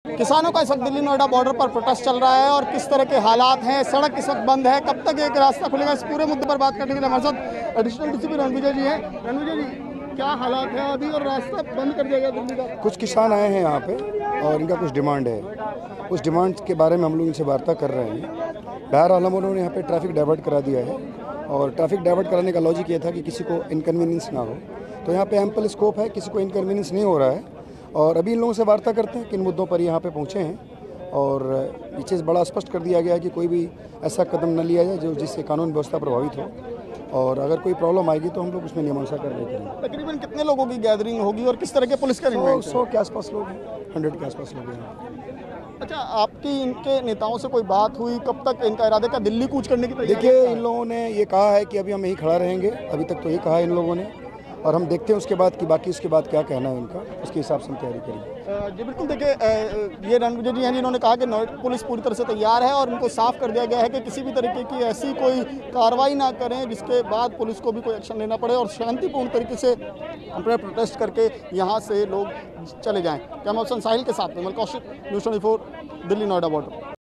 किसानों का इस वक्त दिल्ली नोएडा बॉर्डर पर प्रोटेस्ट चल रहा है और किस तरह के हालात हैं, सड़क इस वक्त बंद है, कब तक एक रास्ता खुलेगा, इस पूरे मुद्दे पर बात करने के लिए हमारे साथ एडिशनल डीसीपी रणविजय जी हैं। रणविजय जी, क्या हालात है अभी और रास्ता बंद कर दिया गया दिल्ली का? कुछ किसान आए हैं यहाँ पे और इनका कुछ डिमांड है, उस डिमांड के बारे में हम लोग इनसे वार्ता कर रहे हैं। बहरहाल हम उन्होंने यहाँ पे ट्रैफिक डाइवर्ट करा दिया है और ट्रैफिक डाइवर्ट कराने का लॉजिक ये था कि किसी को इनकन्वीनियंस ना हो, तो यहाँ पे एम्पल स्कोप है, किसी को इनकन्वीनियंस नहीं हो रहा है। और अभी इन लोगों से वार्ता करते हैं किन मुद्दों पर यहाँ पे पहुँचे हैं और ये चीज़ बड़ा स्पष्ट कर दिया गया है कि कोई भी ऐसा कदम न लिया जाए जिससे कानून व्यवस्था प्रभावित हो, और अगर कोई प्रॉब्लम आएगी तो हम लोग उसमें नियमानुसार कार्रवाई करेंगे। तकरीबन कितने लोगों की गैदरिंग होगी और किस तरह के पुलिस का 100 के आसपास लोग हैं, 100 के आसपास लोग हैं। अच्छा, आपकी इनके नेताओं से कोई बात हुई? कब तक इनका इरादे का दिल्ली कूच करने की तैयारी? देखिए, इन लोगों ने ये कहा है कि अभी हम यहीं खड़ा रहेंगे, अभी तक तो ये कहा है इन लोगों ने, और हम देखते हैं उसके बाद कि बाकी उसके बाद क्या कहना है इनका, उसके हिसाब से हम तैयारी करेंगे। जी बिल्कुल, देखिए ये रणविजय जी हैं जिन्होंने कहा कि पुलिस पूरी तरह से तैयार है और उनको साफ कर दिया गया है कि किसी भी तरीके की ऐसी कोई कार्रवाई ना करें जिसके बाद पुलिस को भी कोई एक्शन लेना पड़े और शांतिपूर्ण तरीके से अपने प्रोटेस्ट करके यहाँ से लोग चले जाएं। कैमरा पर्सन साहिल के साथ विमल कौशिक, न्यूज़ 24 दिल्ली नोएडा बॉर्डर।